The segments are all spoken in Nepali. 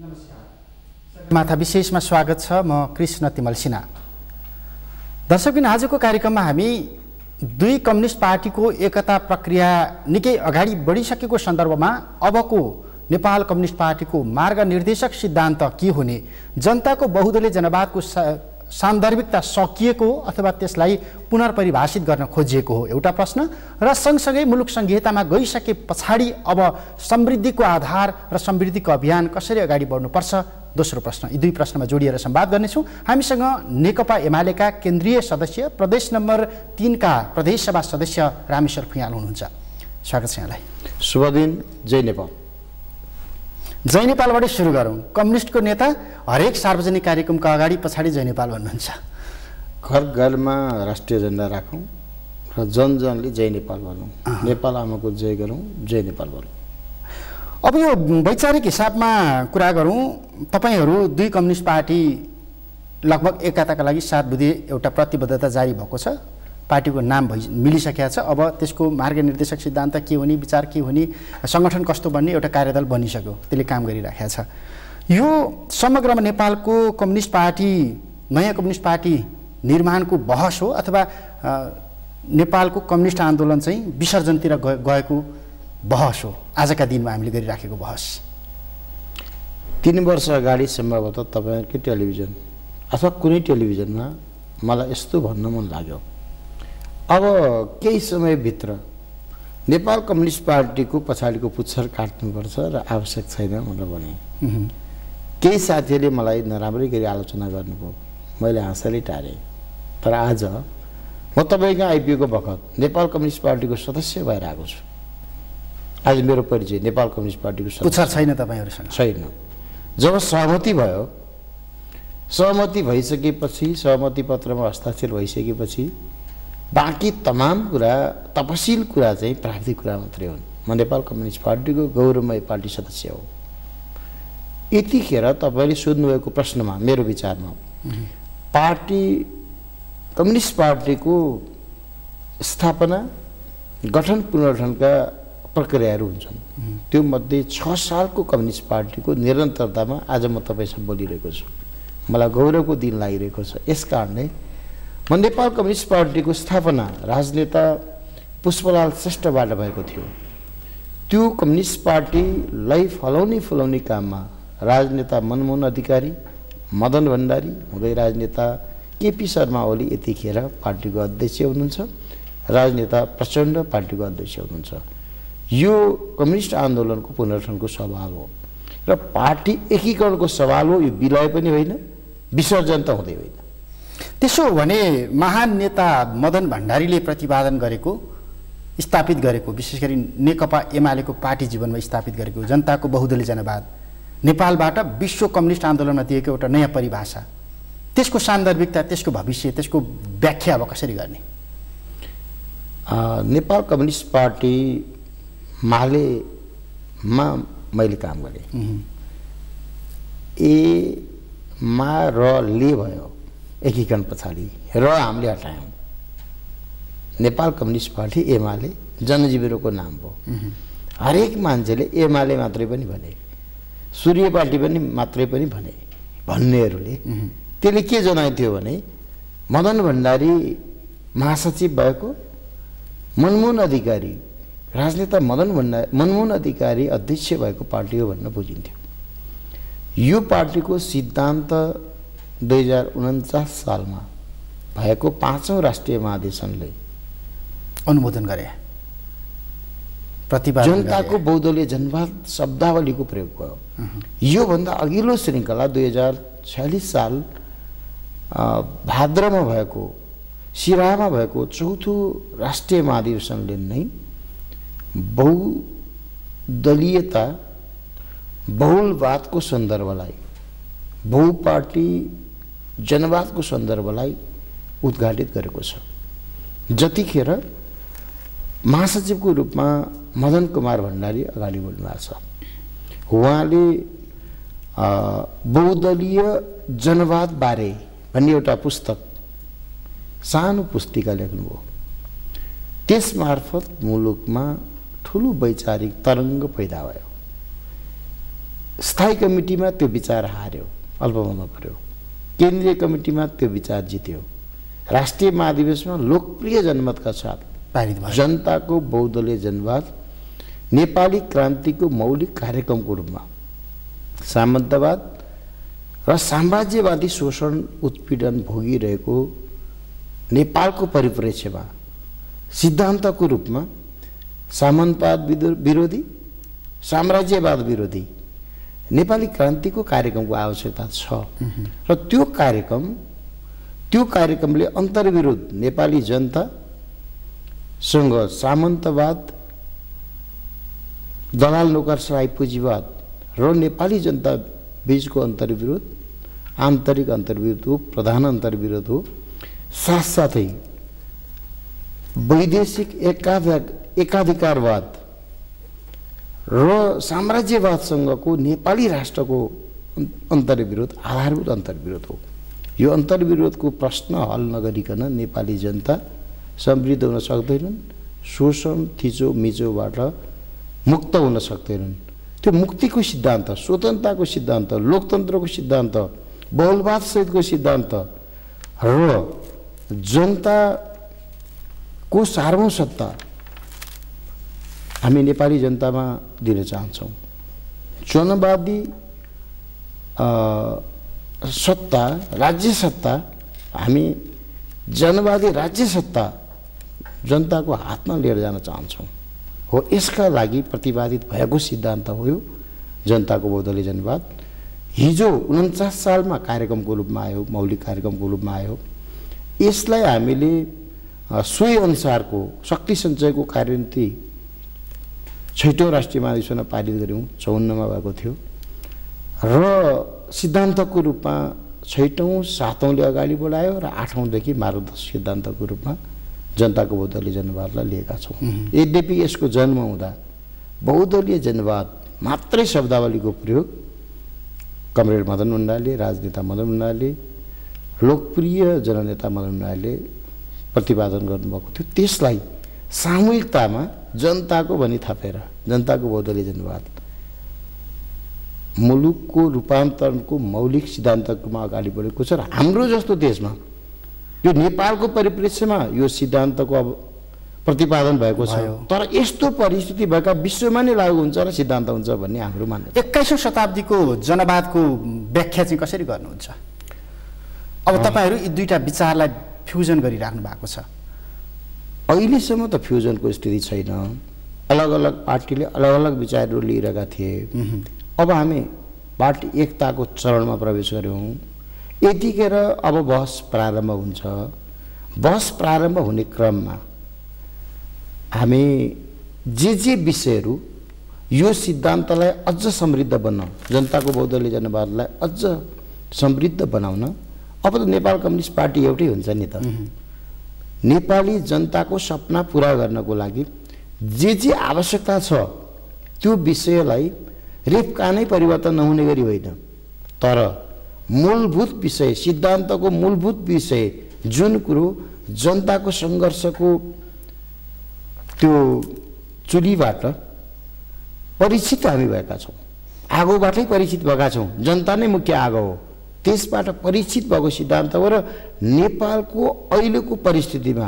सगरमाथा विशेषमा स्वागत छ। म कृष्ण तिमल सिन्हा। दर्शकबिन आजको कार्यक्रममा हामी दुई कम्युनिस्ट पार्टीको एकता प्रक्रिया निकै अगाडि बढिसकेको सन्दर्भमा अबको नेपाल कम्युनिस्ट पार्टीको मार्गनिर्देशक सिद्धान्त के हुने, जनताको बहुदलीय जनवादको सान्दर्भिकता सकिएको अथवा त्यसलाई पुनर्परिभाषित गर्न खोजिएको हो एउटा प्रश्न, र सँगसँगै मुलुक संघीयतामा गइसके पछाडि अब समृद्धिको आधार र समृद्धिको अभियान कसरी अगाडि बढ्नुपर्छ दोस्रो प्रश्न। यी दुई प्रश्नमा जोडिएर संवाद गर्नेछौँ। हामीसँग नेकपा एमालेका केन्द्रीय सदस्य प्रदेश नम्बर 3 का प्रदेशसभा सदस्य रामेश्वर फुयाल हुनुहुन्छ। स्वागत छ यहाँलाई। शुभ दिन। जय नेपाल। जय नेपालबाट सुरु गरौँ। कम्युनिस्टको नेता हरेक सार्वजनिक कार्यक्रमको अगाडि पछाडि जय नेपाल भन्नुहुन्छ। घर घरमा राष्ट्रिय झण्डा राखौँ र जनजनले जय नेपाल भनौँ, नेपाल आमाको जय गरौँ, जय नेपाल भनौँ। अब यो वैचारिक हिसाबमा कुरा गरौँ, तपाईहरू दुई कम्युनिस्ट पार्टी लगभग एकताका लागि 7 बुँदे एउटा प्रतिबद्धता जारी भएको छ। पार्टीको नाम मिलिसकेको छ। अब त्यसको मार्गनिर्देशक सिद्धान्त के हुने, विचार के हुने, सङ्गठन कस्तो बन्ने एउटा कार्यदल बनिसक्यो, त्यसले काम गरिराखेको छ। यो समग्रमा नेपालको कम्युनिस्ट पार्टी, नयाँ कम्युनिस्ट पार्टी निर्माणको बहस हो अथवा नेपालको कम्युनिस्ट आन्दोलन चाहिँ विसर्जनतिर गएको बहस हो? आजका दिनमा हामीले गरिराखेको बहस 3 वर्ष अगाडि सम्भवतः तपाईँकै टेलिभिजन अथवा कुनै टेलिभिजनमा मलाई यस्तो भन्न मन लाग्यो, अब केही समयभित्र नेपाल कम्युनिस्ट पार्टीको पछाडिको पुच्छर काट्नुपर्छ र आवश्यक छैन भनेर भने। केही साथीहरूले मलाई नराम्रै गरी आलोचना गर्नुभयो, मैले हाँसरी टारेँ। तर आज म तपाईँको आइपिओको बखत नेपाल कम्युनिस्ट पार्टीको सदस्य भएर आएको छु। आज मेरो परिचय नेपाल कम्युनिस्ट पार्टीको सदस्य। पुच्छर छैन तपाईँहरूसँग? छैन। जब सहमति भयो, सहमति भइसकेपछि, सहमति पत्रमा हस्ताक्षर भइसकेपछि बाँकी तमाम कुरा, तपसिल कुरा चाहिँ प्राविधिक कुरा मात्रै हुन्। म नेपाल कम्युनिस्ट पार्टीको गौरवमय पार्टी सदस्य हो। यतिखेर तपाईँले सोध्नुभएको प्रश्नमा मेरो विचारमा पार्टी, कम्युनिस्ट पार्टीको स्थापना, गठन पुनर्गठनका प्रक्रियाहरू हुन्छन्। त्यो मध्ये 6 सालको कम्युनिस्ट पार्टीको निरन्तरतामा आज म तपाईँसँग बोलिरहेको छु। मलाई गौरवको दिन लागिरहेको छ। यस कारणले म नेपाल कम्युनिस्ट पार्टीको स्थापना राजनेता पुष्पलाल श्रेष्ठबाट भएको थियो। त्यो कम्युनिस्ट पार्टीलाई फलाउने फुलाउने काममा राजनेता मनमोहन अधिकारी, मदन भण्डारी हुँदै राजनेता केपी शर्मा ओली यतिखेर पार्टीको अध्यक्ष हुनुहुन्छ, राजनेता प्रचण्ड पार्टीको अध्यक्ष हुनुहुन्छ। यो कम्युनिस्ट आन्दोलनको पुनर्गठनको सवाल हो र पार्टी एकीकरणको सवाल हो। यो विलय पनि होइन, विसर्जन त हुँदै होइन। त्यसो हो भने महान नेता मदन भण्डारीले प्रतिपादन गरेको, स्थापित गरेको, विशेष गरी नेकपा एमालेको पार्टी जीवनमा स्थापित गरेको जनताको बहुदलीय जनवाद, नेपालबाट विश्व कम्युनिस्ट आन्दोलनमा दिएको एउटा नयाँ परिभाषा, त्यसको सान्दर्भिकता, त्यसको भविष्य, त्यसको व्याख्या अब कसरी गर्ने? नेपाल कम्युनिस्ट पार्टी मालेमा मैले काम गरेँ। ए मा र ले भयो एकीकरण पछाडि, र हामीले हटायौँ। नेपाल कम्युनिस्ट पार्टी एमाले जनजीवनको नाम भयो। हरेक मान्छेले एमाले मात्रै पनि भने, सूर्य पार्टी पनि मात्रै पनि भने, भन्नेहरूले त्यसले के जनाइथ्यो भने मदन भण्डारी महासचिव भएको, मनमोहन अधिकारी राजनेता मनमोहन अधिकारी अध्यक्ष भएको पार्टी हो भनेर बुझिन्थ्यो। यो पार्टीको सिद्धान्त 2049 सालमा भएको 5औं राष्ट्रिय महाधिवेशनले अनुमोदन गरे। जनताको बहुदलीय जनवाद शब्दावलीको प्रयोग भयो। योभन्दा अघिल्लो श्रृङ्खला 2046 साल भाद्रमा भएको, सिराहामा भएको 4थो राष्ट्रिय महाधिवेशनले नै बहुदलीयता, बहुलवादको सन्दर्भलाई, बहुपार्टी जनवादको सन्दर्भलाई उद्घाटित गरेको छ। जतिखेर महासचिवको रूपमा मदन कुमार भण्डारी अगाडि बढ्नुभएको छ, उहाँले बहुदलीय जनवाद बारे भन्ने एउटा पुस्तक, सानो पुस्तिका लेख्नुभयो। त्यसमार्फत मुलुकमा ठुलो वैचारिक तरङ्ग पैदा भयो। स्थायी कमिटीमा त्यो विचार हार्यो, अल्पमतमा पर्यो। केन्द्रीय कमिटीमा त्यो विचार जित्यो। राष्ट्रिय महाधिवेशनमा लोकप्रिय जनमतका साथ पारित भयो। जनताको बहुदलीय जनवाद नेपाली क्रान्तिको मौलिक कार्यक्रमको रूपमा सामन्तवाद र साम्राज्यवादी शोषण उत्पीडन भोगिरहेको नेपालको परिप्रेक्ष्यमा सिद्धान्तको रूपमा सामन्तवाद विरोधी, साम्राज्यवाद विरोधी नेपाली क्रान्तिको कार्यक्रमको आवश्यकता छ र त्यो कार्यक्रमले अन्तर्विरोध नेपाली जनतासँग सामन्तवाद, दलाल नोकरशाही पुँजीवाद र नेपाली जनता बीचको अन्तर्विरोध आन्तरिक अन्तर्विरोध हो, प्रधान अन्तर्विरोध हो। साथसाथै वैदेशिक एकाधिकारवाद र साम्राज्यवादसँगको नेपाली राष्ट्रको अन्तर्विरोध आधारभूत अन्तर्विरोध हो। यो अन्तर्विरोधको प्रश्न हल नगरिकन नेपाली जनता समृद्ध हुन सक्दैनन्, शोषण थिचोमिचोबाट मुक्त हुन सक्दैनन्। त्यो मुक्तिको सिद्धान्त, स्वतन्त्रताको सिद्धान्त, लोकतन्त्रको सिद्धान्त, बहुलवाद सहितको सिद्धान्त र जनताको सार्वभौम सत्ता हामी नेपाली जनतामा दिन चाहन्छौँ। जनवादी सत्ता, राज्य सत्ता, हामी जनवादी राज्य सत्ता जनताको हातमा लिएर जान चाहन्छौँ। हो, यसका लागि प्रतिपादित भएको सिद्धान्त हो यो जनताको बहुदलीय जनवाद। हिजो 49 सालमा कार्यक्रमको रूपमा आयो, मौलिक कार्यक्रमको रूपमा आयो। यसलाई हामीले सोही अनुसारको शक्ति सञ्चयको कार्यनीति 6औं राष्ट्रिय महाधिवेशनमा पारित गऱ्यौँ, 54मा भएको थियो र सिद्धान्तको रूपमा 6औं 7औंले अगाडि बढायो र 8औंदेखि मार्गदर्शक सिद्धान्तको रूपमा जनताको बहुदलीय जनवादलाई लिएका छौँ। यद्यपि यसको जन्म हुँदा बहुदलीय जनवाद मात्रै शब्दावलीको प्रयोग कमरेड मदन भण्डारीले, राजनेता मदन भण्डारीले, लोकप्रिय जननेता मदन भण्डारीले प्रतिपादन गर्नुभएको थियो। त्यसलाई सामूहिकतामा जनताको भनी थपेर जनताको बहुदलीय जनवाद मुलुकको रूपान्तरणको मौलिक सिद्धान्तमा अगाडि बढेको छ र हाम्रो जस्तो देशमा यो नेपालको परिप्रेक्ष्यमा यो सिद्धान्तको अब प्रतिपादन भएको छ। तर यस्तो परिस्थिति भएका विश्वमा नै लागू हुन्छ र सिद्धान्त हुन्छ भन्ने हाम्रो मान्यता। 21औं शताब्दीको जनवादको व्याख्या चाहिँ कसरी गर्नुहुन्छ? अब तपाईहरू यी दुईटा विचारलाई फ्युजन गरिराख्नु भएको छ। अहिलेसम्म त फ्युजनको स्थिति छैन। अलग अलग पार्टीले अलग अलग विचारहरू लिइरहेका थिए। अब हामी पार्टी एकताको चरणमा प्रवेश गर्यौँ। यतिखेर अब बहस प्रारम्भ हुन्छ। बहस प्रारम्भ हुने क्रममा हामी जे विषयहरू यो सिद्धान्तलाई अझ समृद्ध बनाउन, जनताको बहुदलीय जनवादलाई अझ समृद्ध बनाउन, अब त नेपाल कम्युनिस्ट पार्टी एउटै हुन्छ नि त। नेपाली जनताको सपना पुरा गर्नको लागि जे आवश्यकता छ त्यो विषयलाई रेपकानै परिवर्तन नहुने गरी होइन, तर मूलभूत विषय, सिद्धान्तको मूलभूत विषय जुन कुरो जनताको सङ्घर्षको त्यो चुलीबाट परिचित हामी भएका छौँ, आगोबाटै परिचित भएका छौँ। जनता नै मुख्य आगो हो। त्यसबाट परिचित भएको सिद्धान्त हो र नेपालको अहिलेको परिस्थितिमा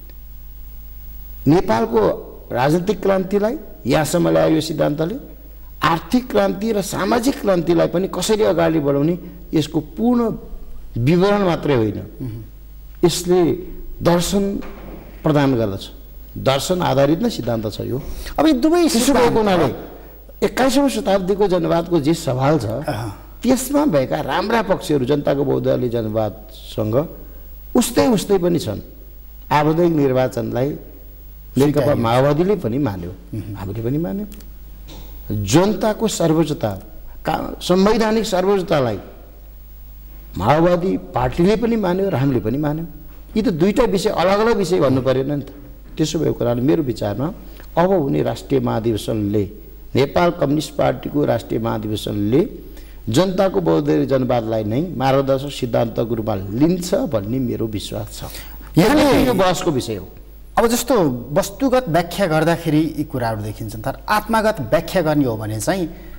नेपालको राजनीतिक क्रान्तिलाई यहाँसम्म ल्यायो यो सिद्धान्तले। आर्थिक क्रान्ति र सामाजिक क्रान्तिलाई पनि कसरी अगाडि बढाउने यसको पूर्ण विवरण मात्रै होइन, यसले दर्शन प्रदान गर्दछ। दर्शन आधारित नै सिद्धान्त छ यो। अब यी दुवै भएको हुनाले 21औं शताब्दीको जनवादको जे सवाल छ त्यसमा भएका राम्रा पक्षहरू जनताको बहुदलीय जनवादसँग उस्तै पनि छन्। आवधिक निर्वाचनलाई नेकपा माओवादीले पनि मान्यो, हामीले पनि मान्यो। जनताको सर्वोच्चता, संवैधानिक सर्वोच्चतालाई माओवादी पार्टीले पनि मान्यो र हामीले पनि मान्यौँ। यी त दुईटा विषय अलग अलग विषय भन्नु परेन नि त। त्यसो भएको कारणले मेरो विचारमा अब हुने राष्ट्रिय महाधिवेशनले, नेपाल कम्युनिस्ट पार्टीको राष्ट्रिय महाधिवेशनले जनताको बहुदलीय जनवादलाई नै मार्गदर्शक सिद्धान्तको रूपमा लिन्छ भन्ने मेरो विश्वास छ। यहाँले यो बहसको विषय हो। अब जस्तो वस्तुगत व्याख्या गर्दाखेरि यी कुराहरू देखिन्छन्, तर आत्मागत व्याख्या गर्ने हो भने चाहिँ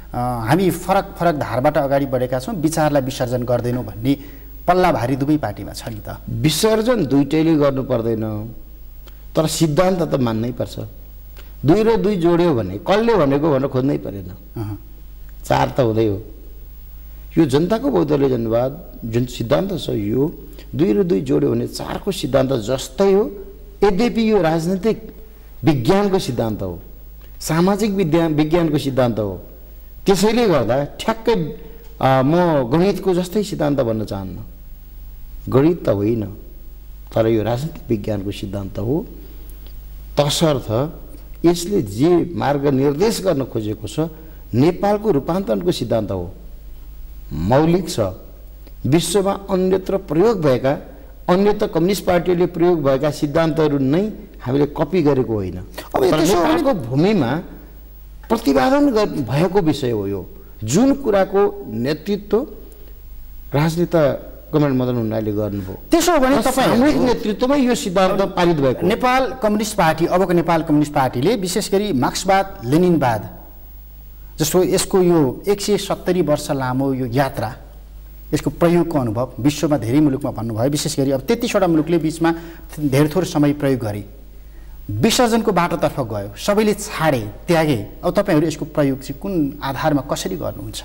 हामी फरक फरक धारबाट अगाडि बढेका छौँ, विचारलाई विसर्जन गर्दैनौँ भन्ने पल्ला भारी दुवै पार्टीमा छ नि त। विसर्जन दुईटैले गर्नु पर्दैन, तर सिद्धान्त त मान्नै पर्छ। 2 र 2 जोड्यो भने कसले भनेको भनेर खोज्नै परेन, 4 त हुँदै हो। यो जनताको बहुदलीय जनवाद जुन सिद्धान्त छ, यो 2 र 2 जोड्यो भने 4 को सिद्धान्त जस्तै हो। यद्यपि यो राजनीतिक विज्ञानको सिद्धान्त हो, सामाजिक विज्ञानको सिद्धान्त हो। त्यसैले गर्दा ठ्याक्कै म गणितको जस्तै सिद्धान्त भन्न चाहन्न, गणित त होइन, तर यो राजनीतिक विज्ञानको सिद्धान्त हो। तसर्थ यसले जे मार्ग निर्देश गर्न खोजेको छ नेपालको रूपान्तरणको सिद्धान्त हो, मौलिक छ। विश्वमा अन्यत्र प्रयोग भएका, अन्यत्र कम्युनिस्ट पार्टीले प्रयोग भएका सिद्धान्तहरू नै हामीले कपी गरेको होइन। अब नेपालको भूमिमा प्रतिपादन भएको विषय हो यो, जुन कुराको नेतृत्व राजनेता कमरेड मदन हुन्नाले गर्नुभयो। त्यसो हो भने सामूहिक नेतृत्वमा यो सिद्धान्त पारित भएको। नेपाल कम्युनिस्ट पार्टी, अबको नेपाल कम्युनिस्ट पार्टीले विशेष गरी मार्क्सवाद लेनिनवाद जस्तो यसको यो 170 वर्ष लामो यो यात्रा, यसको प्रयोगको अनुभव विश्वमा धेरै मुलुकमा भन्नुभयो। विशेष गरी अब 33वटा मुलुकले बिचमा धेर थोर समय प्रयोग गरे, विसर्जनको बाटोतर्फ गयो, सबैले छाडे, त्यागे। अब तपाईँहरू यसको प्रयोग चाहिँ कुन आधारमा कसरी गर्नुहुन्छ?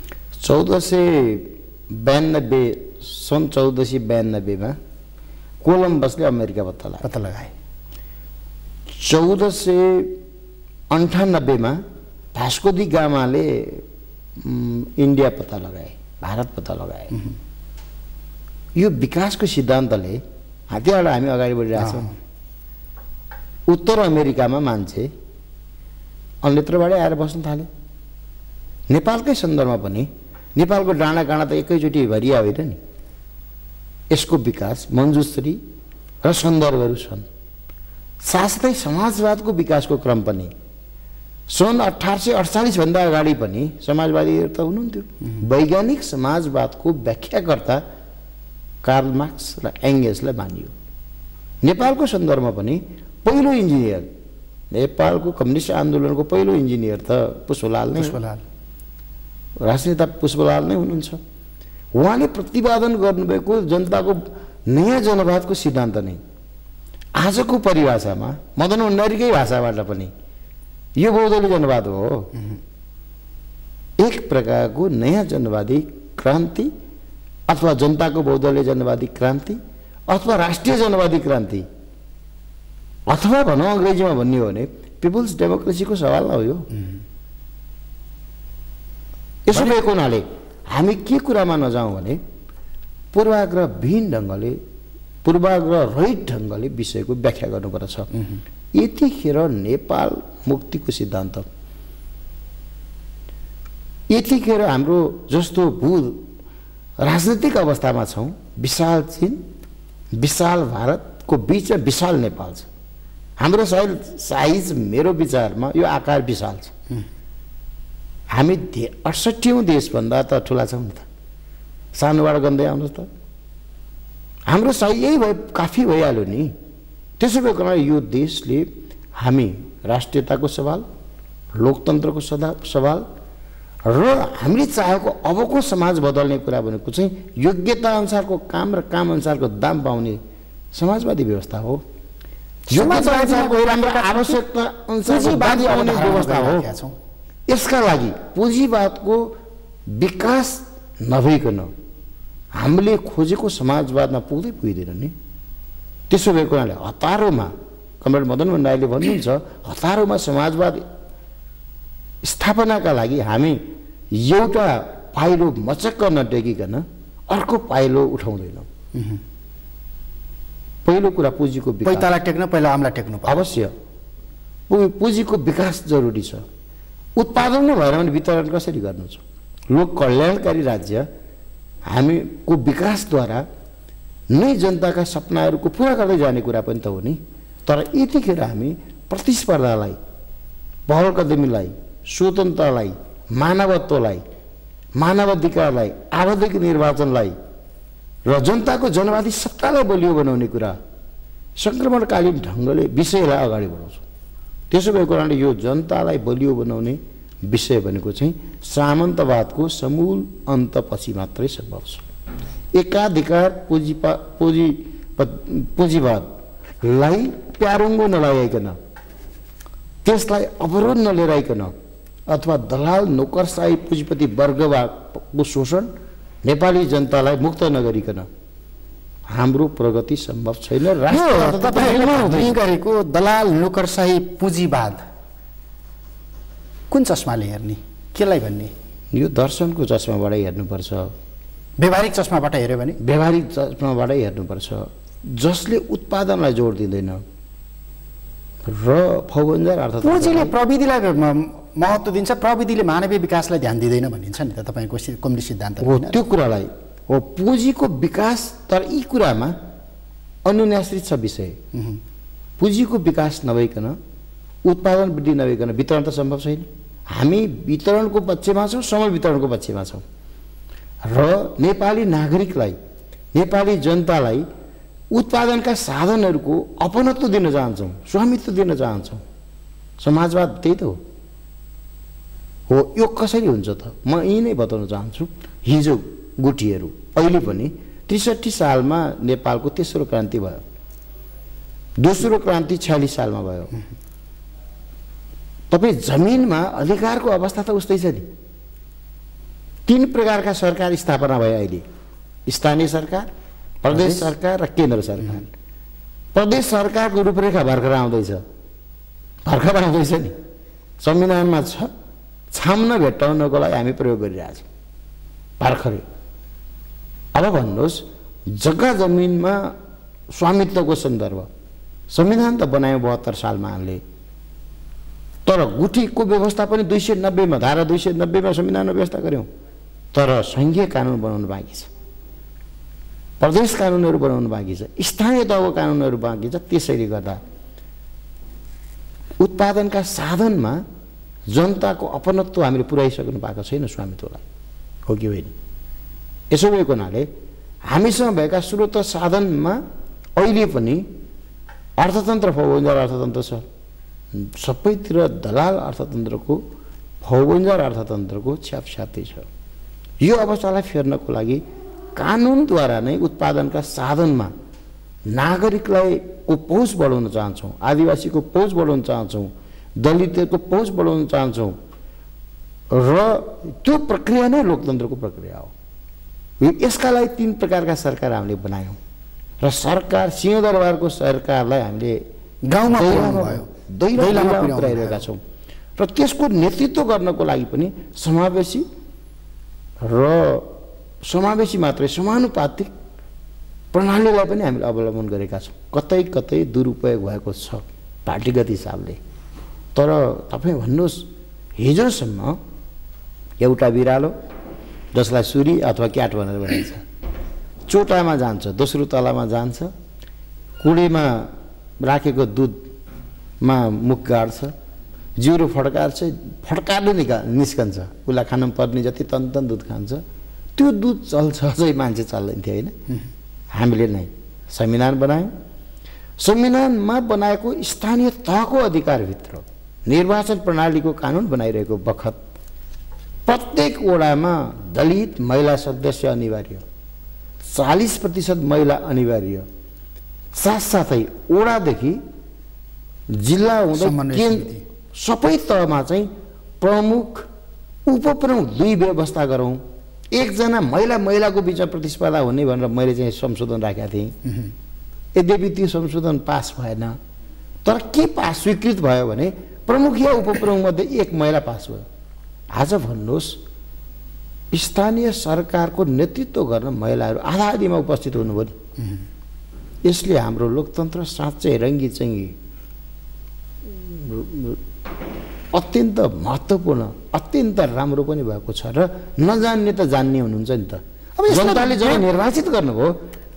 1492 मा कोलम्बसले अमेरिका पत्ता लगाए। 1498 मा भास्को दी गामाले इन्डिया पत्ता लगाए, भारत पत्ता लगाए। यो विकासको सिद्धान्तले त्यहाँबाट हामी अगाडि बढिरहेछौँ। उत्तर अमेरिकामा मान्छे अन्यत्रबाट आएर बस्न थाले। नेपालकै सन्दर्भमा पनि नेपालको डाँडा काँडा त एकैचोटि भरिया होइन नि, यसको विकास मञ्जुश्री र सन्दर्भहरू छन्। साथसाथै समाजवादको विकासको क्रम पनि सन् 1848 भन्दा अगाडि पनि समाजवादीहरू त हुनुहुन्थ्यो। वैज्ञानिक समाजवादको व्याख्याकर्ता कार्ल मार्क्स र एङ्गेल्सलाई मानियो। नेपालको सन्दर्भमा पनि पहिलो इन्जिनियर, नेपालको कम्युनिस्ट आन्दोलनको पहिलो इन्जिनियर त पुष्पलाल नै, राजनेता पुष्पलाल नै हुनुहुन्छ। उहाँले प्रतिपादन गर्नुभएको जनताको नयाँ जनवादको सिद्धान्त नै आजको परिभाषामा मदन भण्डारीकै भाषाबाट पनि यो बहुदलीय जनवाद हो। एक प्रकारको नयाँ जनवादी क्रान्ति अथवा जनताको बहुदलीय जनवादी क्रान्ति अथवा राष्ट्रिय जनवादी क्रान्ति अथवा भनौँ अङ्ग्रेजीमा भन्ने हो भने पिपुल्स डेमोक्रेसीको सवाल न हो यो। यसो भएको हुनाले हामी के कुरामा नजाउँ भने पूर्वाग्रहविहीन ढङ्गले, पूर्वाग्रह रहित ढङ्गले विषयको व्याख्या गर्नुपर्छ। यतिखेर नेपाल मुक्तिको सिद्धान्त, यतिखेर हाम्रो जस्तो भू राजनीतिक अवस्थामा छौँ, विशाल चीन विशाल भारतको बिचमा विशाल नेपाल छ। हाम्रो साइज मेरो विचारमा यो आकार विशाल छ। हामी 68औं देशभन्दा त ठुला छौँ नि त, सानोबाट गन्दै आउनुहोस् त। हाम्रो साइज यही भए काफी भइहाल्यो नि। त्यसो भएको हुनाले यो देशले हामी राष्ट्रियताको सवाल, लोकतन्त्रको सवाल र हामीले चाहेको अबको समाज बदल्ने कुरा भनेको चाहिँ योग्यता अनुसारको काम र काम अनुसारको दाम पाउने समाजवादी व्यवस्था हो। योग्यता अनुसारको आवश्यकता अनुसारको दाम पाउने व्यवस्था हो। यसका लागि पुँजीवादको विकास नभइकन हामीले खोजेको समाजवादमा पुग्दैन नि। त्यसो भएको हुनाले हतारोमा कमरेड मदन भण्डारीले भन्नुहुन्छ, हतारोमा समाजवाद स्थापनाका लागि हामी एउटा पाइलो मचक्क नटेकिकन अर्को पाइलो उठाउँदैनौँ। पहिलो कुरा पुँजीको विकास, पैताला टेक्न पहिला आमला टेक्नु अवश्य। पुँजीको विकास जरुरी छ। उत्पादन नै भएर भने वितरण कसरी गर्नु छ? लोक कल्याणकारी राज्य हामीको विकासद्वारा नै जनताका सपनाहरूको पुरा गर्दै जाने कुरा पनि त हो नि। तर यतिखेर हामी प्रतिस्पर्धालाई, पहल कदमीलाई, स्वतन्त्रतालाई, मानवत्वलाई, मानवाधिकारलाई, आवधिक निर्वाचनलाई र जनताको जनवादी सत्तालाई बलियो बनाउने कुरा सङ्क्रमणकालीन ढङ्गले विषयलाई अगाडि बढाउँछौँ। त्यसो भएको कारणले यो जनतालाई बलियो बनाउने, विषय भनेको चाहिँ सामन्तवादको समूल अन्तपछि मात्रै सम्भव छ। एकाधिकार पुँजीवादलाई प्यारुङ्गो नलागाइकन, त्यसलाई अवरोध नलिएर अथवा दलाल नोकरशाही पुँजीपति वर्गको शोषण नेपाली जनतालाई मुक्त नगरिकन हाम्रो प्रगति सम्भव छैन। तपाईले गरेको दलाल नोकरशाही पुँजीवाद कुन चस्माले हेर्ने, केलाई भन्ने? यो दर्शनको चस्माबाटै हेर्नुपर्छ। व्यवहारिक चस्माबाट हेर्यो भने व्यवहारिक चस्माबाटै हेर्नुपर्छ, जसले उत्पादनलाई जोड दिँदैन र फौबन्जर अर्थात् पुँजीले प्रविधिलाई महत्त्व दिन्छ, प्रविधिले मानवीय विकासलाई ध्यान दिँदैन भनिन्छ नि त तपाईँको कम्युनिस्ट सिद्धान्त हो। त्यो कुरालाई हो पुँजीको विकास, तर यी कुरामा अनुन्याश्रित छ विषय। पुँजीको विकास नभइकन, उत्पादन वृद्धि नभइकन वितरण त सम्भव छैन। हामी वितरणको पक्षमा छौँ, समल वितरणको पक्षमा छौँ र नेपाली नागरिकलाई, नेपाली जनतालाई उत्पादनका साधनहरूको अपनत्व दिन चाहन्छौँ, स्वामित्व दिन चाहन्छौँ। समाजवाद त्यही त हो। यो कसरी हुन्छ त? म यही नै बताउन चाहन्छु। हिजो गुठीहरू अहिले पनि ६३ सालमा नेपालको तेस्रो क्रान्ति भयो, दोस्रो क्रान्ति ४६ सालमा भयो। तपाईँ जमिनमा अधिकारको अवस्था त उस्तै छ नि। 3 प्रकारका सरकार स्थापना भए अहिले, स्थानीय सरकार, प्रदेश सरकार र केन्द्र सरकार। प्रदेश सरकारको रूपरेखा भर्खर आउँदैछ नि, संविधानमा छ। छाम्न भेट्टाउनको लागि हामी प्रयोग गरिरहेछौँ भर्खरै। अब भन्नुहोस्, जग्गा जमिनमा स्वामित्वको सन्दर्भ संविधान त बनायो 72 सालमा हामीले, तर गुठीको व्यवस्था पनि 290 मा, धारा 290 मा संविधानमा व्यवस्था गर्यौँ, तर सङ्घीय कानुन बनाउनु बाँकी छ, प्रदेश कानुनहरू बनाउनु बाँकी छ, स्थानीय तहको कानुनहरू बाँकी छ। त्यसैले गर्दा उत्पादनका साधनमा जनताको अपनत्व हामीले पुर्याइसक्नु भएको छैन, स्वामित्वलाई, हो कि होइन? यसो भएको हुनाले हामीसँग भएका स्रोत साधनमा अहिले पनि अर्थतन्त्र फौबन्जर अर्थतन्त्र छ। सबैतिर दलाल अर्थतन्त्रको, फौबन्जर अर्थतन्त्रको छ्यापछ्याप्ती छ। यो अवस्थालाई फेर्नको लागि कानुनद्वारा नै उत्पादनका साधनमा नागरिकलाई को पहुँच बढाउन चाहन्छौँ, आदिवासीको पहुँच बढाउन चाहन्छौँ, दलितको पहुँच बढाउन चाहन्छौँ र त्यो प्रक्रिया नै लोकतन्त्रको प्रक्रिया हो। यसका लागि 3 प्रकारका सरकार हामीले बनायौँ र सरकार, सिंहदरबारको सरकारलाई हामीले गाउँमा पुर्याइरहेका छौँ र त्यसको नेतृत्व गर्नको लागि पनि समावेशी मात्रै समानुपातिक प्रणालीलाई पनि हामीले अवलम्बन गरेका छौँ। कतै कतै दुरुपयोग भएको छ पार्टीगत हिसाबले, तर तपाईँ भन्नुहोस्, हिजोसम्म एउटा बिरालो जसलाई सुरी अथवा क्याट भनेर भनिन्छ, चोटामा जान्छ, दोस्रो तलामा जान्छ, कुडेमा राखेको दुधमा मुख गाड्छ, जिउरो फड्कार्छ, फड्कार्दै निस्कन्छ, उसलाई खान पर्ने जति तन दुध खान्छ, त्यो दुध चल्छ। अझै मान्छे चल्दैन थियो, होइन? हामीले नै संविधान बनायौँ। संविधानमा बनाएको स्थानीय तहको अधिकारभित्र निर्वाचन प्रणालीको कानुन बनाइरहेको बखत प्रत्येक वडामा दलित महिला सदस्य अनिवार्य, 40% महिला अनिवार्य, साथसाथै वडादेखि जिल्ला हुँदै सबै तहमा चाहिँ प्रमुख, उपप्रमुख 2 व्यवस्था गरौँ। एकजना महिलाको बिचमा प्रतिस्पर्धा हुने भनेर मैले चाहिँ संशोधन राखेका थिएँ। यद्यपि त्यो संशोधन पास भएन, तर के पास स्वीकृत भयो भने प्रमुख या उपप्रमुख मध्ये 1 महिला पास भयो। आज भन्नुहोस्, स्थानीय सरकारको नेतृत्व गर्न महिलाहरू आधा-आधीमा उपस्थित हुनुभयो नि। यसले हाम्रो लोकतन्त्र साँच्चै रङ्गी-चङ्गी, अत्यन्त महत्त्वपूर्ण, अत्यन्त राम्रो पनि भएको छ र नजान्ने त जान्ने हुनुहुन्छ नि त। अब जनताले जब निर्वाचित गर्नुभयो,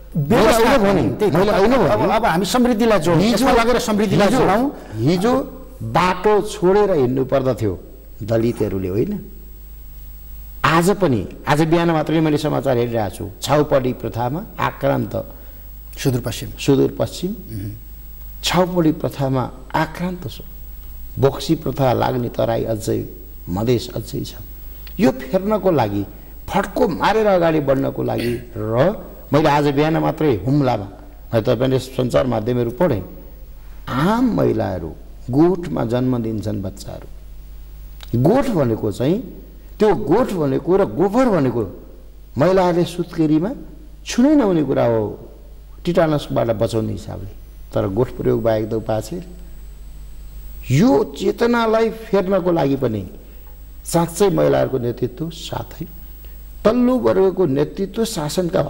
अब हामी समृद्धिलाई जोडौँ। हिजो बाटो छोडेर हिँड्नु पर्दथ्यो दलितहरूले, होइन? आज पनि, आज बिहान मात्रै मैले समाचार हेरिरहेको छु, छाउपडी प्रथामा आक्रान्त सुदूरपश्चिम छाउपडी प्रथामा आक्रान्त छ। बोक्सी प्रथा लाग्ने तराई अझै मधेस अझै छ। यो फेर्नको लागि फड्को मारेर अगाडि बढ्नको लागि र मैले आज बिहान मात्रै हुम्लामा तपाईँले सञ्चार माध्यमहरू पढेँ, आम महिलाहरू गोठमा जन्म दिन्छन् बच्चाहरू। गोठ भनेको चाहिँ त्यो गोठ भनेको र गोबर भनेको महिलाहरूले सुत्केरीमा छुनै नहुने कुरा हो टिटानसबाट बचाउने हिसाबले, तर गोठ प्रयोग बाहेक त उपाय छैन। यो चेतनालाई फेर्नको लागि पनि साँच्चै महिलाहरूको नेतृत्व साथै तल्लो वर्गको नेतृत्व शासनका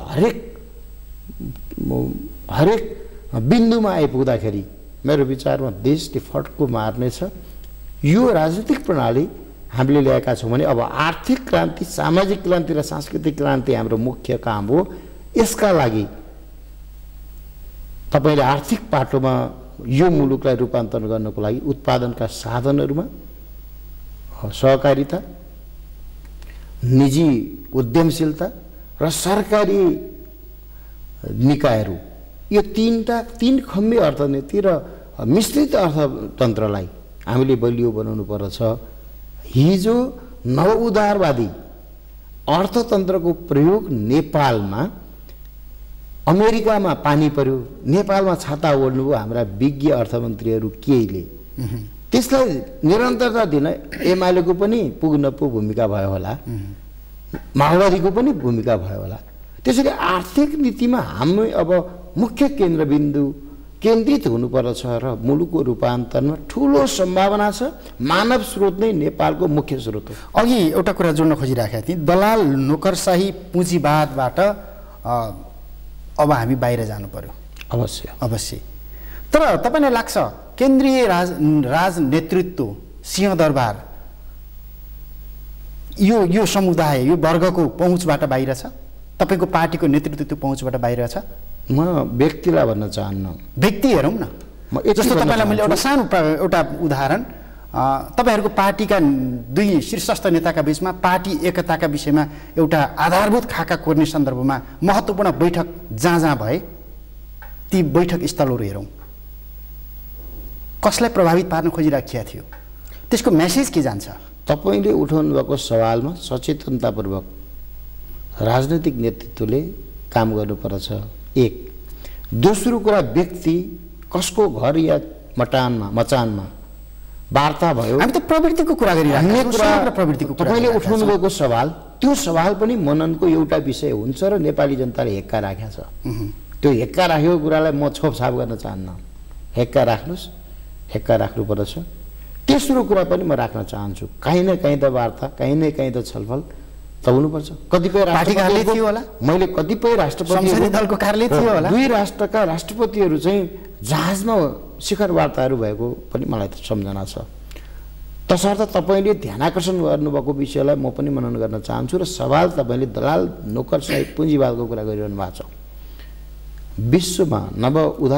हरेक बिन्दुमा आइपुग्दाखेरि मेरो विचारमा देशले फड्को मार्नेछ। यो राजनीतिक प्रणाली हामीले ल्याएका छौँ भने अब आर्थिक क्रान्ति, सामाजिक क्रान्ति र सांस्कृतिक क्रान्ति हाम्रो मुख्य काम हो। यसका लागि तपाईँले आर्थिक पाटोमा यो मुलुकलाई रूपान्तरण गर्नको लागि उत्पादनका साधनहरूमा सहकारिता, निजी उद्यमशीलता र सरकारी निकायहरू, यो तीन खम्बे अर्थनीति र मिश्रित अर्थतन्त्रलाई हामीले बलियो बनाउनु पर्छ। हिजो नवउदारवादी अर्थतन्त्रको प्रयोग नेपालमा, अमेरिकामा पानी पर्यो, नेपालमा छाता ओढ्नुभयो हाम्रा विज्ञ अर्थमन्त्रीहरू केहीले। त्यसलाई निरन्तरता दिन एमालेको पनि पुग्नपु भूमिका भयो होला, माओवादीको पनि भूमिका भयो होला। त्यसैले आर्थिक नीतिमा हामी अब मुख्य केन्द्रबिन्दु केन्द्रित हुनुपर्छ र मुलुकको रूपान्तरणमा ठुलो सम्भावना छ। मानव स्रोत नै नेपालको मुख्य स्रोत हो। अघि एउटा कुरा जोड्न खोजिराखेका थिएँ, दलाल नोकरशाही पुँजीवादबाट अब हामी बाहिर जानु पर्यो। अवश्य। तर तपाईँलाई लाग्छ केन्द्रीय राजनेतृत्व, सिंहदरबार यो समुदाय, यो वर्गको पहुँचबाट बाहिर छ? तपाईँको पार्टीको नेतृत्व त्यो पहुँचबाट बाहिर छ? म व्यक्तिलाई भन्न चाहन्न। व्यक्ति हेरौँ न, जस्तो तपाईँलाई मैले एउटा सानो एउटा उदाहरण, तपाईँहरूको पार्टीका दुई शीर्षस्थ नेताका बीचमा पार्टी एकताका विषयमा एउटा आधारभूत खाका कोर्ने सन्दर्भमा महत्त्वपूर्ण बैठक जहाँ भए ती बैठक स्थलहरू हेरौँ, कसलाई प्रभावित पार्न खोजिराखिएको थियो? त्यसको मेसेज के जान्छ? तपाईँले उठाउनु भएको सवालमा सचेतनतापूर्वक राजनैतिक नेतृत्वले काम गर्नुपर्छ। एक। दोस्रो कुरा, व्यक्ति कसको घर या मचानमा वार्ता भयो, हामी त प्रवृत्तिको कुरा गरिरहेको छौँ। तपाईँले उठाउनु भएको सवाल, त्यो सवाल पनि मननको एउटा विषय हुन्छ र नेपाली जनताले हेक्का राखेको छ। त्यो हेक्का राखेको कुरालाई म छोपछाप गर्न चाहन्न। हेक्का राख्नुहोस्, हेक्का राख्नुपर्छ। तेस्रो कुरा पनि म राख्न चाहन्छु, काहीँ न काहीँ त वार्ता, काहीँ न काहीँ त छलफल त हुनुपर्छ। कतिपय राष्ट्रपति थियो होला, मैले कतिपय राष्ट्रपति दलको कार्यालय थियो होला, दुई राष्ट्रका राष्ट्रपतिहरू चाहिँ जहाजमा शिखर वार्ताहरू भएको पनि मलाई त सम्झना छ। तसर्थ तपाईँले ध्यानाकर्षण गर्नुभएको विषयलाई म पनि मनन गर्न चाहन्छु र सवाल तपाईँले दलाल नोकरशाही पुँजीवादको कुरा गरिरहनु भएको छ। विश्वमा नव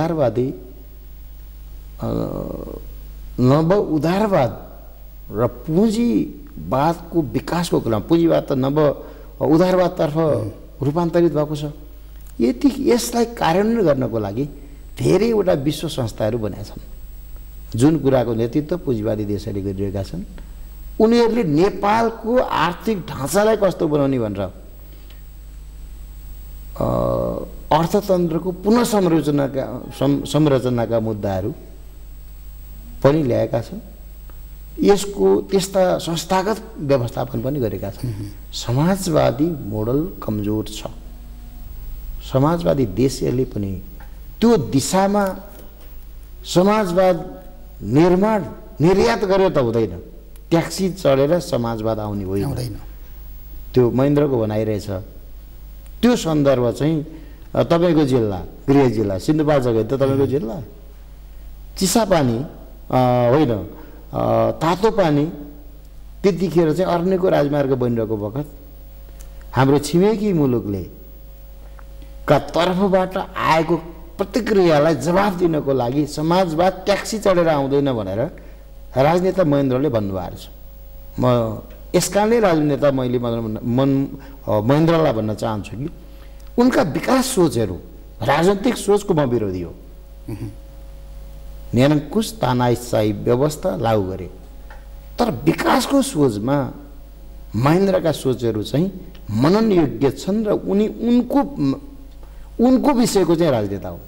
उदारवाद र पुँजीवादको विकासको क्रम, पुँजीवाद त नव उदारवादतर्फ रूपान्तरित भएको छ। यसलाई कार्यान्वयन गर्नको लागि धेरैवटा विश्व संस्थाहरू बनेका छन्, जुन कुराको नेतृत्व पुँजीवादी देशहरूले गरिरहेका छन्। उनीहरूले नेपालको आर्थिक ढाँचालाई कस्तो बनाउने भनेर अर्थतन्त्रको पुनः संरचनाका मुद्दाहरू पनि ल्याएका छन्। यसको त्यस्ता संस्थागत व्यवस्थापन पनि गरेका छन्। समाजवादी मोडल कमजोर छ। समाजवादी देशहरूले पनि त्यो दिशामा समाजवाद निर्यात गरेर त हुँदैन। ट्याक्सी चढेर समाजवाद आउने होइन, त्यो महेन्द्रको भनाइरहेछ। त्यो सन्दर्भ चाहिँ तपाईँको जिल्ला, गृह जिल्ला सिन्धुपाल्चोक त तपाईँको जिल्ला, चिसापानी होइन, तातो पानी, त्यतिखेर चाहिँ अर्नेको राजमार्ग बनिरहेको बखत हाम्रो छिमेकी मुलुकले का तर्फबाट आएको प्रतिक्रियालाई जवाफ दिनको लागि समाजवाद ट्याक्सी चढेर आउँदैन भनेर राजनेता महेन्द्रले भन्नुभएको छ। म यसकारणले राजनेता मैले महेन्द्रलाई भन्न चाहन्छु कि उनका विकास सोचहरू राजनीतिक सोचको म विरोधी हो। निरङ्कुश तानाशाही व्यवस्था लागू गरे, तर विकासको सोचमा महेन्द्रका सोचहरू चाहिँ मनन योग्य छन् र उनको विषयको चाहिँ राजनेता हो।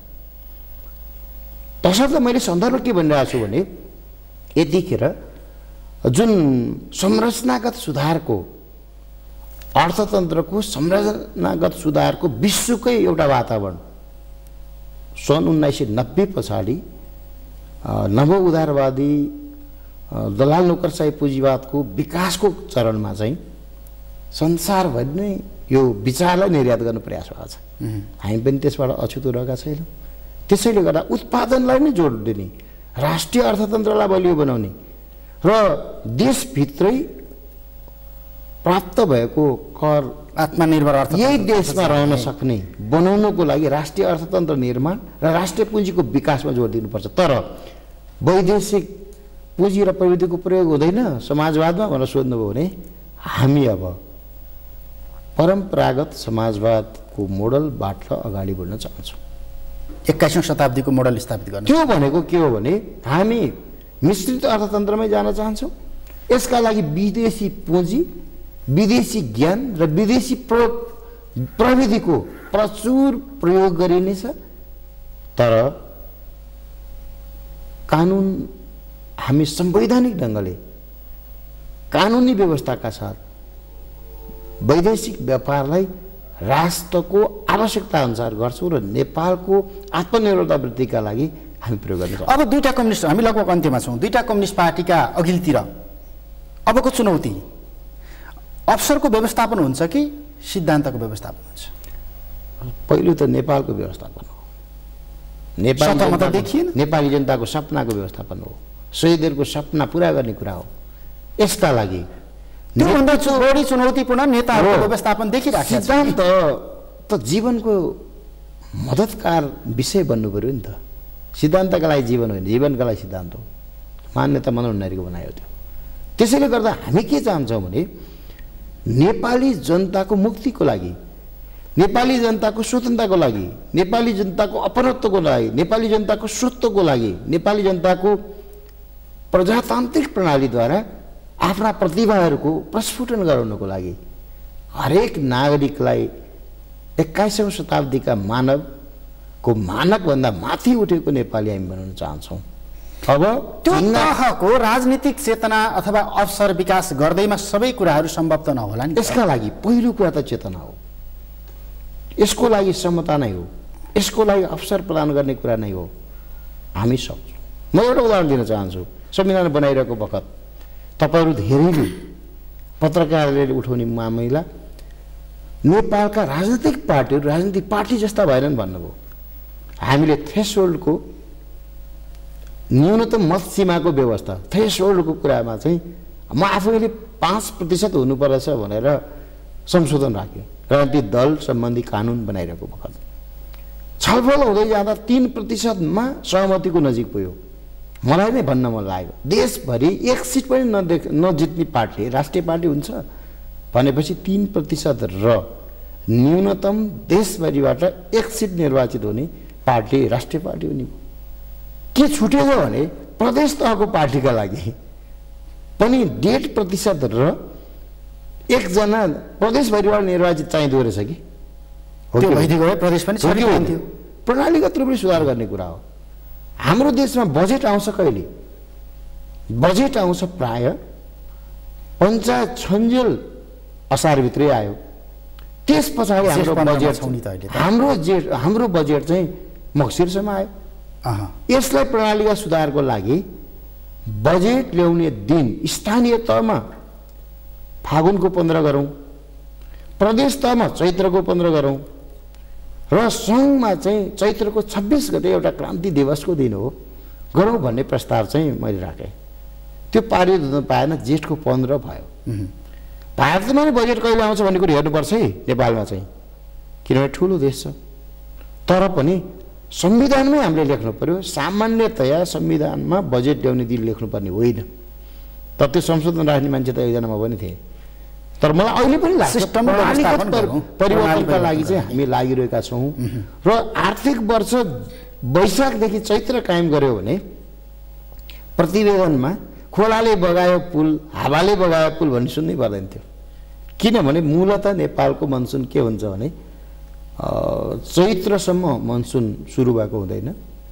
तसर्थ मैले सन्दर्भ के भनिरहेको छु भने यतिखेर जुन संरचनागत सुधारको अर्थतन्त्रको संरचनागत सुधारको विश्वकै एउटा वातावरण सन् 1990 पछाडि नव उदारवादी दलाल नोकरशाही पुँजीवादको विकासको चरणमा चाहिँ संसारभरि नै यो विचारलाई निर्यात गर्ने प्रयास भएको छ। हामी पनि त्यसबाट अछुतो रहेका छैनौँ। त्यसैले गर्दा उत्पादनलाई नै जोड दिने, राष्ट्रिय अर्थतन्त्रलाई बलियो बनाउने र देशभित्रै प्राप्त भएको कर आत्मनिर्भर अर्थ यही देशमा रहन सक्ने बनाउनको लागि राष्ट्रिय अर्थतन्त्र निर्माण र राष्ट्रिय पुँजीको विकासमा जोड दिनुपर्छ। तर वैदेशिक पुँजी र प्रविधिको प्रयोग हुँदैन समाजवादमा भनेर सोध्नुभयो भने हामी अब परम्परागत समाजवादको मोडलबाट अगाडि बढ्न चाहन्छौँ। 21औं शताब्दीको मोडल स्थापित गर्न। त्यो भनेको के हो भने हामी मिश्रित अर्थतन्त्रमै जान चाहन्छौँ। यसका लागि विदेशी पुँजी, विदेशी ज्ञान र विदेशी प्रविधिको प्रचुर प्रयोग गरिनेछ। तर कानुन हामी संवैधानिक ढङ्गले कानुनी व्यवस्थाका साथ वैदेशिक व्यापारलाई राष्ट्रको आवश्यकता अनुसार गर्छौँ र नेपालको आत्मनिर्भरता वृद्धिका लागि हामी प्रयोग गर्छौँ। अब दुईटा कम्युनिस्ट, हामी लगभग अन्त्यमा छौँ, दुईटा कम्युनिस्ट पार्टीका अघिल्तिर अबको चुनौती अवसरको व्यवस्थापन हुन्छ कि सिद्धान्तको व्यवस्थापन हुन्छ? पहिलो त नेपालको व्यवस्थापन हो। नेपाली जनताको सपनाको व्यवस्थापन हो। शहीदहरूको सपना पुरा गर्ने कुरा हो। यसका लागि त्योभन्दा बढी चुनौतीपूर्ण नेताहरूको व्यवस्थापन देखिरहेको छ। सिद्धान्त त जीवनको मद्दतकार विषय बन्नु पर्यो नि त। सिद्धान्तका लागि जीवन होइन, जीवनका लागि सिद्धान्त हो। मान्यता मनन भण्डारीको बनायो त्यो। त्यसैले गर्दा हामी के चाहन्छौँ भने नेपाली जनताको मुक्तिको लागि, नेपाली जनताको स्वतन्त्रताको लागि, नेपाली जनताको अपनत्वको लागि, नेपाली जनताको स्वत्वको लागि, नेपाली जनताको प्रजातान्त्रिक प्रणालीद्वारा आफ्ना प्रतिभाहरूको प्रस्फुटन गराउनको लागि हरेक नागरिकलाई 21औं शताब्दीका मानवको मानकभन्दा माथि उठेको नेपाली हामी बनाउन चाहन्छौँ। अब त्यो तहको राजनीतिक चेतना अथवा अवसर विकास गर्दैमा सबै कुराहरू सम्भव त नहोला नि। यसका लागि पहिलो कुरा त चेतना हो। यसको लागि क्षमता नै हो। यसको लागि अवसर प्रदान गर्ने कुरा नै हो। हामी सक्छौँ। म एउटा उदाहरण दिन चाहन्छु। संविधान बनाइरहेको बखत तपाईहरू धेरैले पत्रकारले उठाउने मामिला नेपालका राजनीतिक पार्टी जस्ता भएनन् भन्नुभयो। हामीले थ्रेसहोल्डको न्यूनतम मत सीमाको व्यवस्था, थ्रेसहोल्डको कुरामा चाहिँ म आफैले 5% हुनुपर्छ भनेर संशोधन राखेँ। राजनीतिक दल सम्बन्धी कानुन बनाइरहेको बखत छलफल हुँदै जाँदा 3%मा सहमतिको नजिक पुग्यो। मलाई नै भन्न मन लाग्यो, देशभरि एक सिट पनि नजित्ने पार्टी राष्ट्रिय पार्टी हुन्छ भनेपछि 3% र न्यूनतम देशभरिबाट एक सिट निर्वाचित हुने पार्टी राष्ट्रिय पार्टी हुने। के छुटेछ भने प्रदेश तहको पार्टीका लागि पनि 1.5% र एकजना प्रदेशभरिबाट निर्वाचित चाहिँदो रहेछ कि त्यो भइदिएको भए प्रदेश पनि छरिन्थ्यो। प्रणालीगत रूपले सुधार गर्ने कुरा हो। हाम्रो देशमा बजेट आउँछ कहिले? बजेट आउँछ प्राय पञ्चायत छन्जेल असारभित्रै आयो। त्यस पछाडि हाम्रो बजेट चाहिँ मक्सिरसम्म आयो। यसलाई प्रणालीगत सुधारको लागि बजेट ल्याउने दिन स्थानीय तहमा फागुनको 15 गरौँ, प्रदेश तहमा चैत्रको 15 गरौँ र सङ्घमा चाहिँ चैत्रको 26 गते एउटा क्रान्ति दिवसको दिन हो गरौँ भन्ने प्रस्ताव चाहिँ मैले राखेँ। त्यो पारित हुन पाएन, जेठको 15 भयो। भारतमा नै बजेट कहिले आउँछ भन्ने कुरो हेर्नुपर्छ है नेपालमा चाहिँ, किनभने ठुलो देश छ। तर पनि संविधानमै हामीले लेख्नु पर्यो। सामान्यतया संविधानमा बजेट ल्याउने दिन लेख्नुपर्ने होइन। तर त्यो संशोधन राख्ने मान्छे त एकजनामा पनि थिए। तर मलाई अहिले पनि लाग्छ परिवर्तनका लागि चाहिँ हामी लागिरहेका छौँ र आर्थिक वर्ष वैशाखदेखि चैत्र कायम गर्यो भने प्रतिवेदनमा खोलाले बगायो पुल, हावाले बगायो पुल भन्ने सुन्नै पर्दैन थियो। किनभने मूलतः नेपालको मनसुन के हुन्छ भने चैत्रसम्म मनसुन सुरु भएको हुँदैन,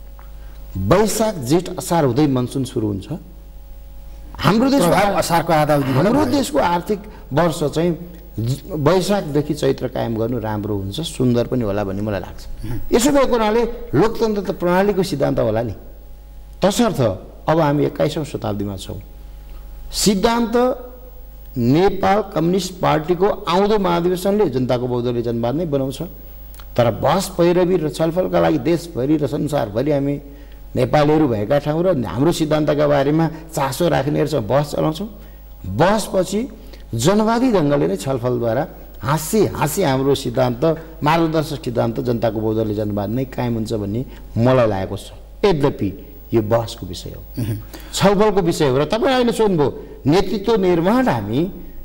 वैशाख जेठ असार हुँदै मनसुन सुरु हुन्छ। हाम्रो देशको असारको आधा अवधि हाम्रो देशको आर्थिक वर्ष चाहिँ वैशाखदेखि चैत्र कायम गर्नु राम्रो हुन्छ, सुन्दर पनि होला भन्ने मलाई लाग्छ। यसो भएको हुनाले लोकतन्त्र त प्रणालीको सिद्धान्त होला नि। तसर्थ अब हामी 21औं शताब्दीमा छौँ। सिद्धान्त नेपाल कम्युनिस्ट पार्टीको आउँदो महाधिवेशनले जनताको बहुदलीय जनवाद नै बनाउँछ। तर बहस पैरवी र छलफलका लागि देशभरि र संसारभरि हामी नेपालीहरू भएका ठाउँ र हाम्रो सिद्धान्तका बारेमा चासो राख्नेहरूसँग बहस चलाउँछौँ। बहसपछि जनवादी ढङ्गले नै छलफलद्वारा हाँसी हाम्रो सिद्धान्त, मार्गदर्शक सिद्धान्त जनताको बहुदलीय जनवाद नै कायम हुन्छ भन्ने मलाई लागेको छ। यद्यपि यो बहसको विषय हो, छलफलको विषय हो। र तपाईँ अहिले सोध्नुभयो नेतृत्व निर्माण हामी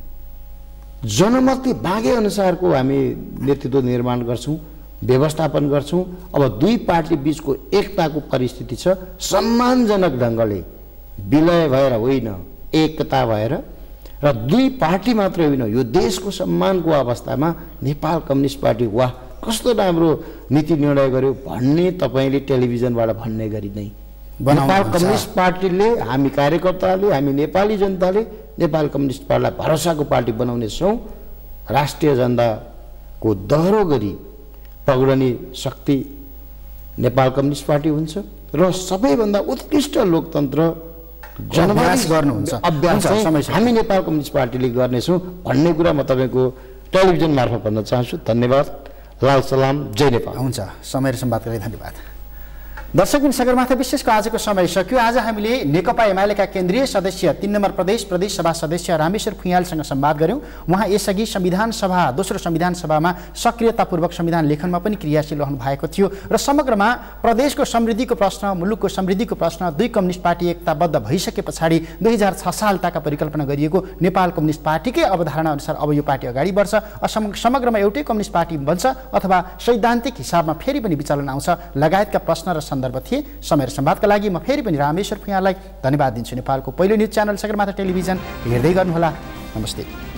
जनमतले मागे अनुसारको हामी नेतृत्व निर्माण गर्छौँ, व्यवस्थापन गर्छौँ। अब दुई पार्टी बीचको एकताको परिस्थिति छ, सम्मानजनक ढङ्गले विलय भएर होइन, एकता भएर। र दुई पार्टी मात्रै होइन, यो देशको सम्मानको अवस्थामा नेपाल कम्युनिस्ट पार्टी वाह कस्तो राम्रो नीति निर्णय गर्यो भन्ने तपाईँले टेलिभिजनबाट भन्ने गरी नै नेपाल कम्युनिस्ट पार्टीले, हामी कार्यकर्ताले, हामी नेपाली जनताले नेपाल कम्युनिस्ट पार्टीलाई भरोसाको पार्टी बनाउने छौँ। राष्ट्रिय एजेन्डाको दोहोरो गरी पगडने शक्ति नेपाल कम्युनिस्ट पार्टी हुन्छ र सबैभन्दा उत्कृष्ट लोकतन्त्र जनवाद गर्नुहुन्छ अभ्यास हामी नेपाल कम्युनिस्ट पार्टीले गर्नेछौँ भन्ने कुरा म तपाईँको टेलिभिजन मार्फत भन्न चाहन्छु। धन्यवाद, लाल सलाम, जय नेपाल। हुन्छ, समय र संवादका लागि धन्यवाद। दर्शकबिन, सगरमाथा विशेषको आजको समय सक्यो। आज हामीले नेकपा एमालेका केन्द्रीय सदस्य 3 नम्बर प्रदेश सभा सदस्य रामेश्वर फुयालसँग संवाद गऱ्यौँ। उहाँ यसअघि संविधान सभा, दोस्रो संविधान सभामा सक्रियतापूर्वक संविधान लेखनमा पनि क्रियाशील रहनु भएको थियो र समग्रमा प्रदेशको समृद्धिको प्रश्न, मुलुकको समृद्धिको प्रश्न, दुई कम्युनिस्ट पार्टी एकताबद्ध भइसके पछाडि 2006 सालताका परिकल्पना गरिएको नेपाल कम्युनिस्ट पार्टीकै अवधारणा अनुसार अब यो पार्टी अगाडि बढ्छ, समग्रमा एउटै कम्युनिस्ट पार्टी बन्छ अथवा सैद्धान्तिक हिसाबमा फेरि पनि विचलन आउँछ लगायतका प्रश्न र सन्दर्भ थिए। समय र संवादका लागि म फेरि पनि रामेश्वर फुयाललाई धन्यवाद दिन्छु। नेपालको पहिलो न्युज च्यानल सगरमाथा टेलिभिजन हेर्दै गर्नुहोला। नमस्ते।